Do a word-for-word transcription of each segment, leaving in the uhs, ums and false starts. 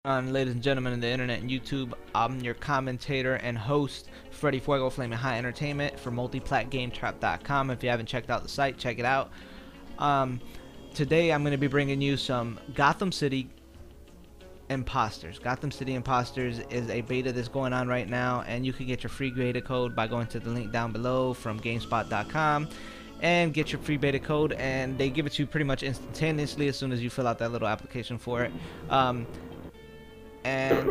On, ladies and gentlemen in the internet and YouTube, I'm your commentator and host, Freddy Fuego, Flaming Hot Entertainment for multiplat game trap dot com. If you haven't checked out the site, check it out. Um, today I'm going to be bringing you some Gotham City Imposters. Gotham City Imposters is a beta that's going on right now, and you can get your free beta code by going to the link down below from gamespot dot com and get your free beta code, and they give it to you pretty much instantaneously as soon as you fill out that little application for it. Um, and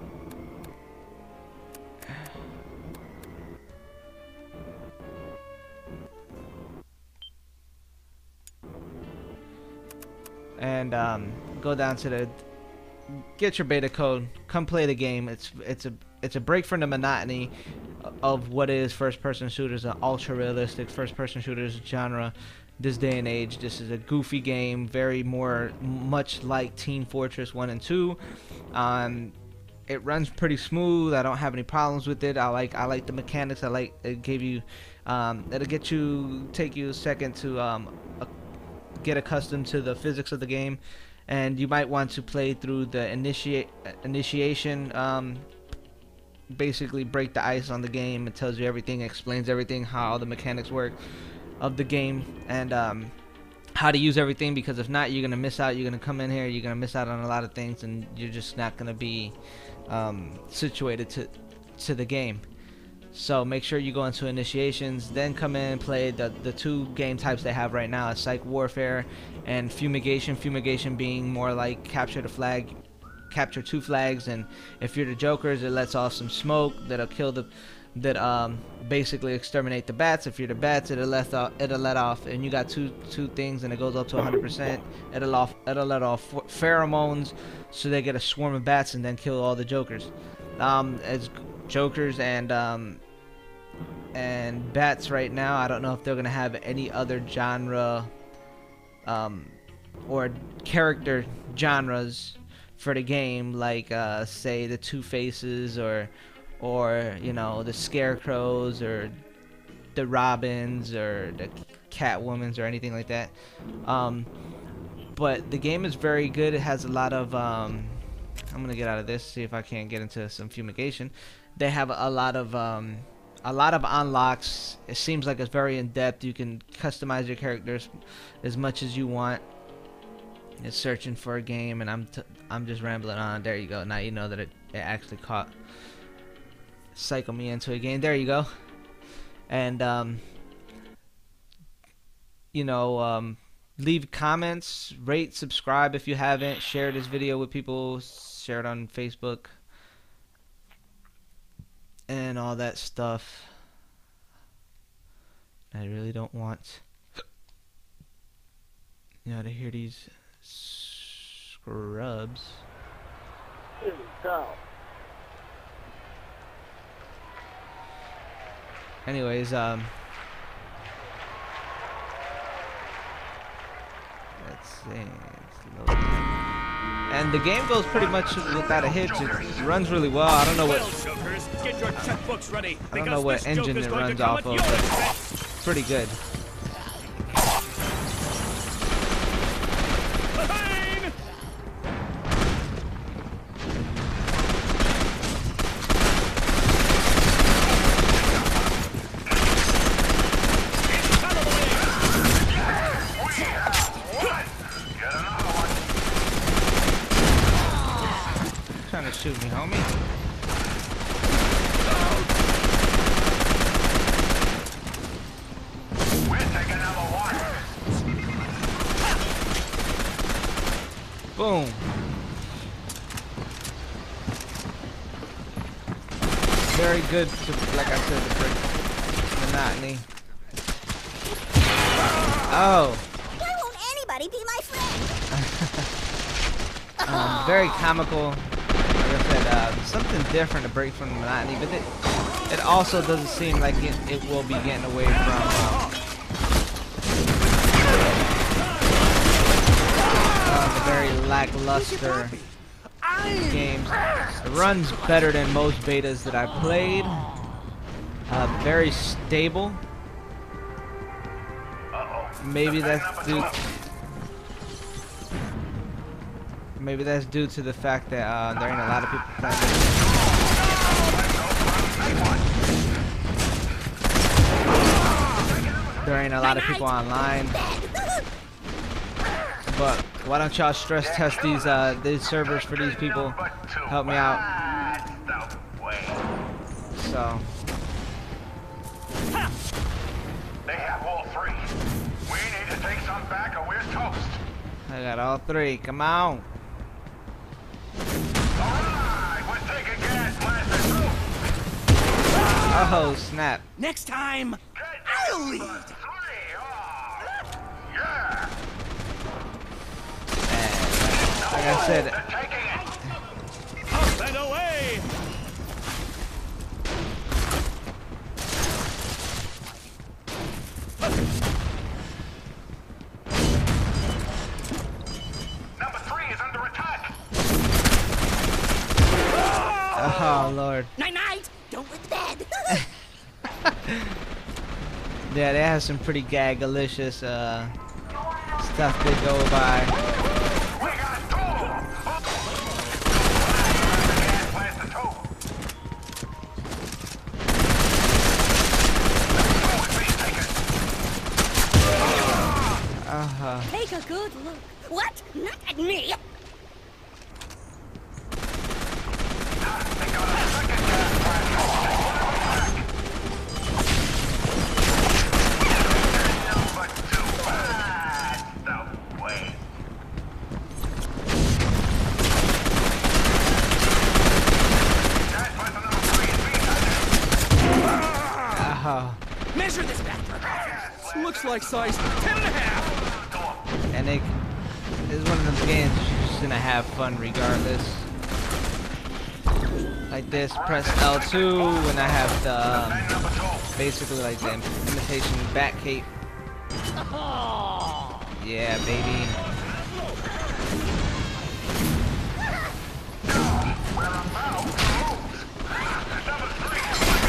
and um, go down to the get your beta code, come play the game. It's it's a it's a break from the monotony of what is first-person shooters, an ultra-realistic first-person shooters genre. This day and age, this is a goofy game, very more much like Team Fortress one and two. Um, it runs pretty smooth. I don't have any problems with it. I like I like the mechanics. I like it gave you um, it'll get you take you a second to um, uh, get accustomed to the physics of the game, and you might want to play through the initiate initiation. Um, basically, break the ice on the game. It tells you everything, explains everything, how all the mechanics work of the game, and um, how to use everything, because if not, you're gonna miss out. You're gonna come in here, you're gonna miss out on a lot of things, and you're just not gonna be um, situated to to the game. So make sure you go into initiations, then come in and play the the two game types they have right now: Psych Warfare and Fumigation. Fumigation being more like capture the flag, capture two flags, and if you're the Jokers, it lets off some smoke that'll kill the that um basically exterminate the bats. If you're the bats, it'll let off it'll let off and you got two two things, and it goes up to one hundred percent. It'll off it'll let off pheromones, so they get a swarm of bats and then kill all the Jokers. Um as Jokers and um and bats right now, I don't know if they're gonna have any other genre um or character genres for the game, like uh say the Two Faces, or or you know, the Scarecrows, or the Robins, or the Catwomans, or anything like that. Um, but the game is very good. It has a lot of um, I'm gonna get out of this, see if I can't get into some fumigation. They have a lot of um, a lot of unlocks. It seems like it's very in depth. You can customize your characters as much as you want. It's searching for a game, and I'm t I'm just rambling on. There you go. Now you know that it, it actually caught. Cycle me into a game. There you go. And um, you know, um, leave comments, rate, subscribe if you haven't, share this video with people, share it on Facebook and all that stuff. I really don't want you know to hear these scrubs. Here we go. Anyways, um, let's see, it's loading. And the game goes pretty much without a hitch. It runs really well. I don't know what I don't know what engine it runs off of, but it's pretty good. Trying to shoot me, homie. We're taking number one. Boom. Very good to, like I said, to break monotony. Oh. Why won't anybody be my friend? um, very comical. Like I said, uh, something different to break from the monotony, but it, it also doesn't seem like it, it will be getting away from um, uh, the very lackluster games. It runs better than most betas that I've played. Uh, very stable. Maybe that's due Maybe that's due to the fact that uh, there ain't a lot of people playing. There ain't a lot of people online. But why don't y'all stress test these uh, these servers for these people? Help me out. So. They have all three. We need to take some back or we're toast. I got all three. Come on. Alright, we're taking gas blasted through. Oh snap! Next time, I'll lead. Three, oh, yeah. And, like I said, They're taking it. Up and away. Number three is under attack. oh lord. Night night. Don't wet the bed. Yeah, they have some pretty gagalicious uh, stuff they go by. We got two. Gas blasted two. Two is being taken. Uh-huh. Take a good look. What? Not at me. They got a second gas blast. Number two. That's the way. Gas blast number three is being taken. Uh-huh. Measure this back. Looks like size ten and a half. And it is one of those games you're just gonna have fun regardless. Like this, press L two when I have the um, Number two. basically like the imitation bat cape. Yeah, baby. We're about to lose. Number three.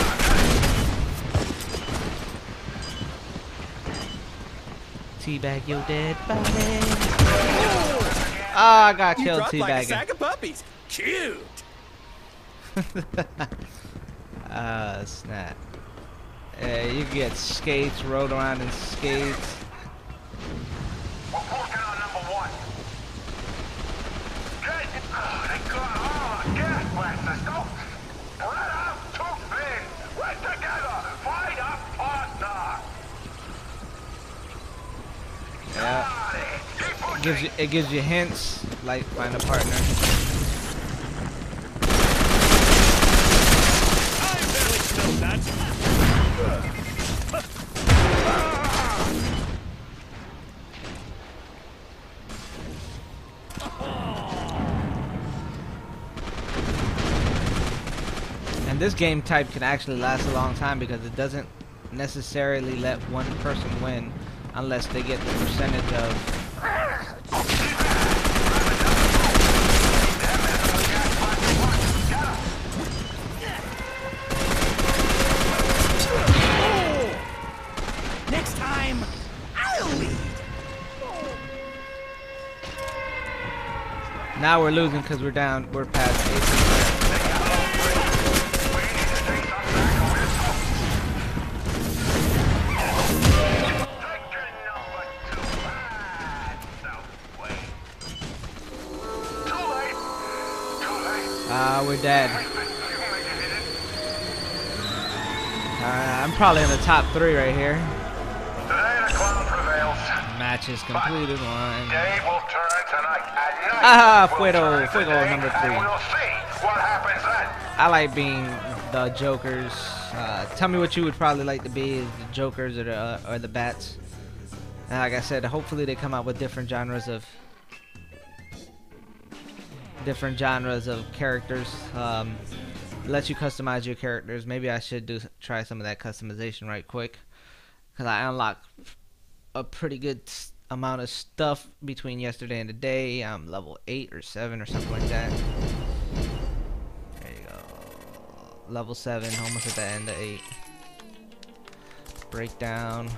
Teabag your dead body. Ah, I got You killed dropped like a teabagging. sack of puppies. Cute. Ah, snap. Yeah, you can get skates, rode around in skates. We're working on number one. Good. Oh, they got all the gas blasters. Go. Spread out too thin. We're together. Fight up, partner. Yeah. Got it. Keep It pushing. gives you it gives you hints like find a partner. I barely smelled that. And this game type can actually last a long time because it doesn't necessarily let one person win unless they get the percentage of Next time, I'll lead. now we're losing because we're down we're past eight percent. Ah, uh, we're dead. Uh, I'm probably in the top three right here. Today the clown prevails. Match is completed. One. Day will turn tonight. At night, Ah, we'll Fuego, turn Fuego today, number and three. we'll see what happens then. I like being the Jokers. Uh, tell me what you would probably like to be, the Jokers or the uh, or the Bats. And like I said, hopefully they come out with different genres of different genres of characters. Um, let you customize your characters. Maybe I should do try some of that customization right quick, because I unlocked a pretty good s- amount of stuff between yesterday and today. I'm level eight or seven or something like that. There you go. Level seven, almost at the end of eight. Breakdown.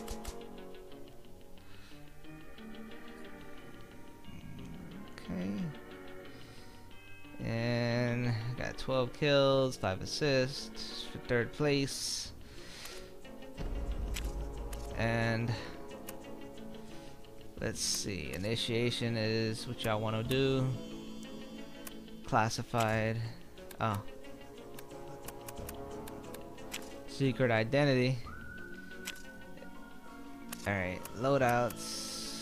Okay. And got twelve kills, five assists for third place. And let's see, initiation is what y'all want to do. Classified. Oh. Secret identity. Alright, loadouts.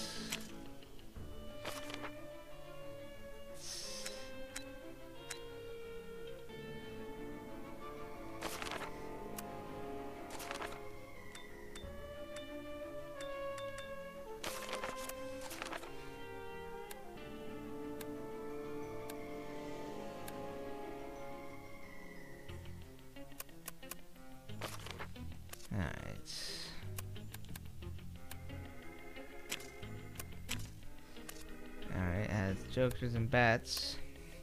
Jokers and bats.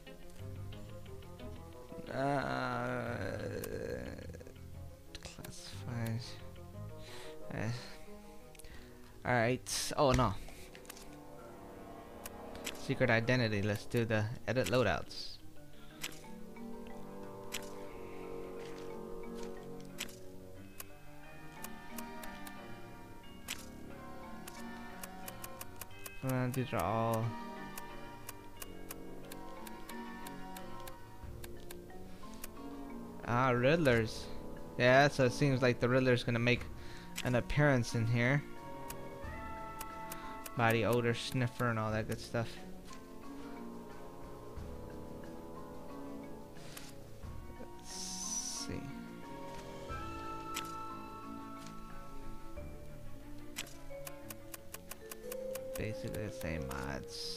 Uh, classified. Uh, Alright. Oh no. Secret identity. Let's do the edit loadouts. Uh, these are all. Ah, Riddlers. Yeah, so it seems like the Riddler's gonna make an appearance in here. Body odor sniffer and all that good stuff. Let's see. Basically the same mods.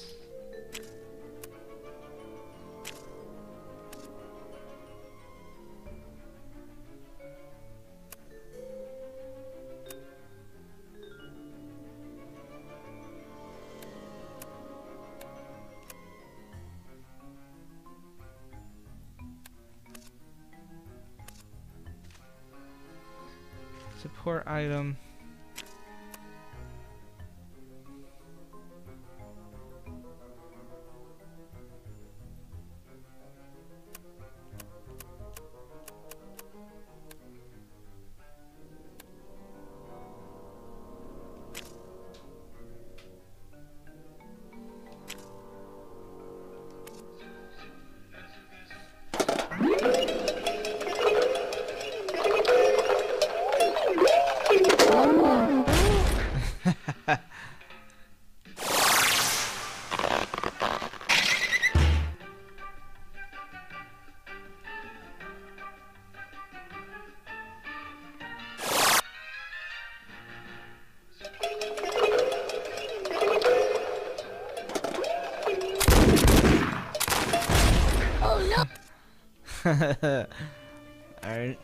Support item. Alright.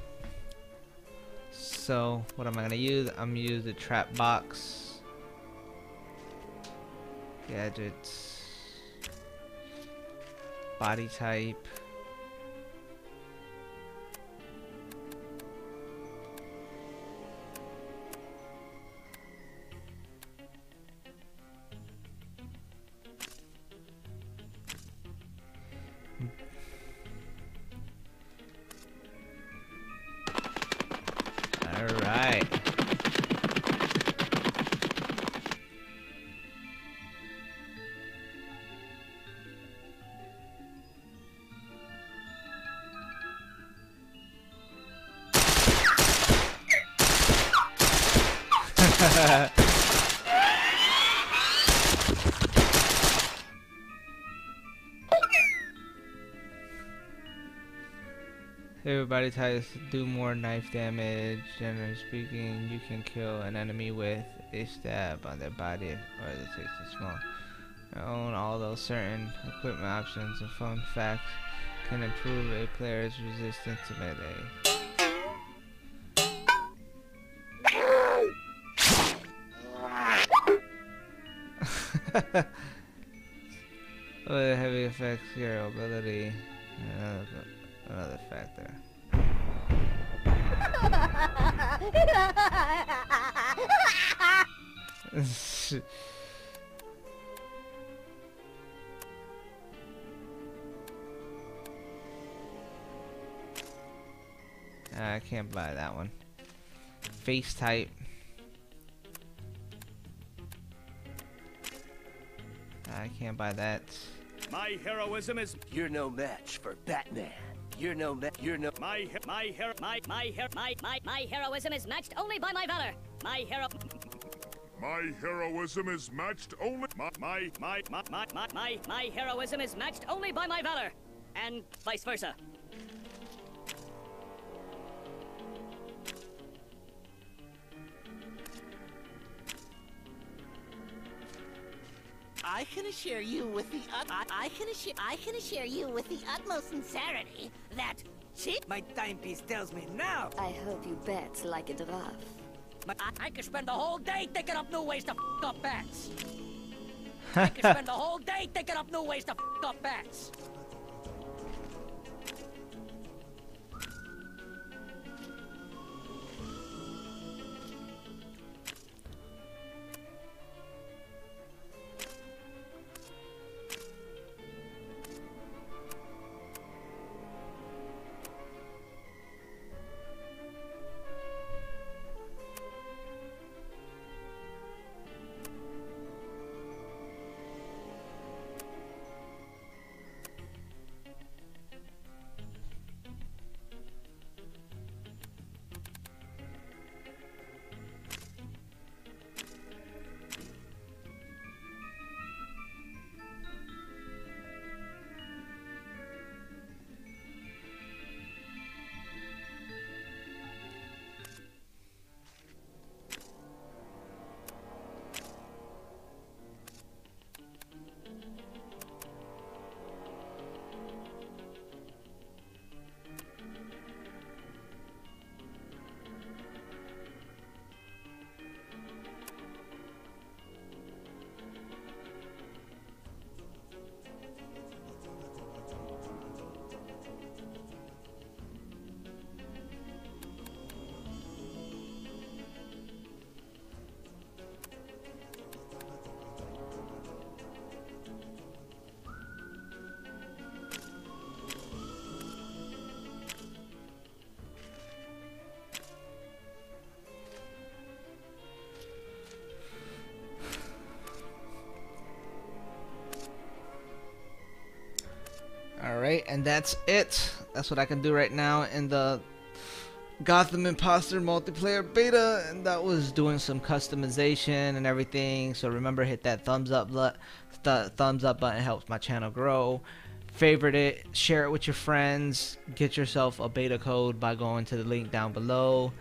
So, what am I gonna use? I'm gonna use the trap box. Gadgets. Body type. Alright. Everybody tries to do more knife damage. Generally speaking, you can kill an enemy with a stab on their body or the takes a small. Own all those certain equipment options. A fun fact can improve a player's resistance to melee. With heavy effects, your ability. Another, another factor. I can't buy that one. Face type. I can't buy that. My heroism is. You're no match for Batman. You're no ma- You're no. My he- my hero. My my hero. My, my, my heroism is matched only by my valor. My hero... My heroism is matched only. My my my my my My, my, my heroism is matched only by my valor. And vice versa. I can assure you with the ut- I, I can assure I can assure you with the utmost sincerity that she My timepiece tells me now. I hope you bet like a giraffe. But I, I could spend the whole day thinking up new ways to f up bats. I could spend the whole day thinking up new ways to f up bats. Alright, and that's it. That's what I can do right now in the Gotham Imposter multiplayer beta, and that was doing some customization and everything. So remember, hit that thumbs up th thumbs up button. It helps my channel grow. Favorite it, share it with your friends, get yourself a beta code by going to the link down below.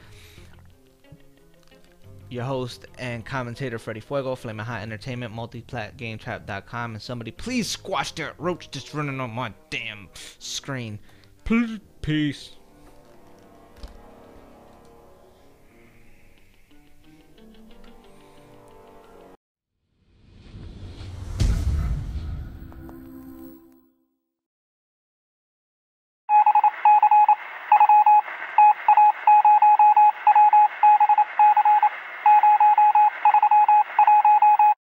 Your host and commentator Freddy Fuego, Flamin' Hot Entertainment, multiplat game trap dot com, and somebody please squash that roach that's running on my damn screen. Peace.